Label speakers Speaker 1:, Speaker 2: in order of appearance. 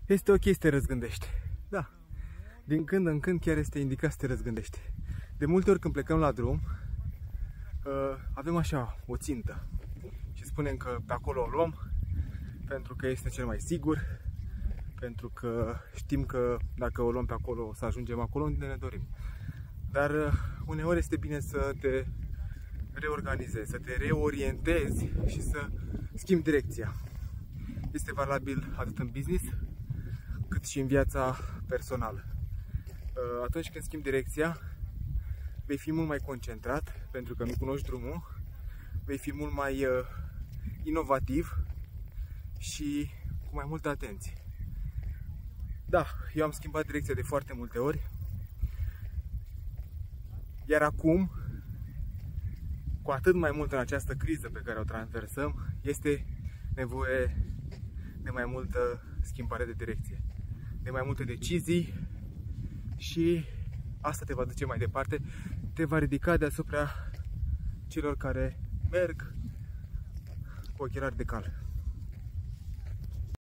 Speaker 1: Este ok să te răzgândești. Da. Din când în când chiar este indicat să te răzgândești. De multe ori când plecăm la drum, avem așa o țintă și spunem că pe acolo o luăm pentru că este cel mai sigur, pentru că știm că dacă o luăm pe acolo o să ajungem acolo unde ne dorim. Dar uneori este bine să te reorganizezi, să te reorientezi și să schimbi direcția. Este valabil atât în business cât și în viața personală. Atunci când schimbi direcția, vei fi mult mai concentrat pentru că nu cunoști drumul, vei fi mult mai inovativ și cu mai multă atenție. Da, eu am schimbat direcția de foarte multe ori, iar acum, cu atât mai mult în această criză pe care o traversăm, este nevoie de mai multă schimbare de direcție, de mai multe decizii și asta te va duce mai departe, te va ridica deasupra celor care merg cu ochelari de cal.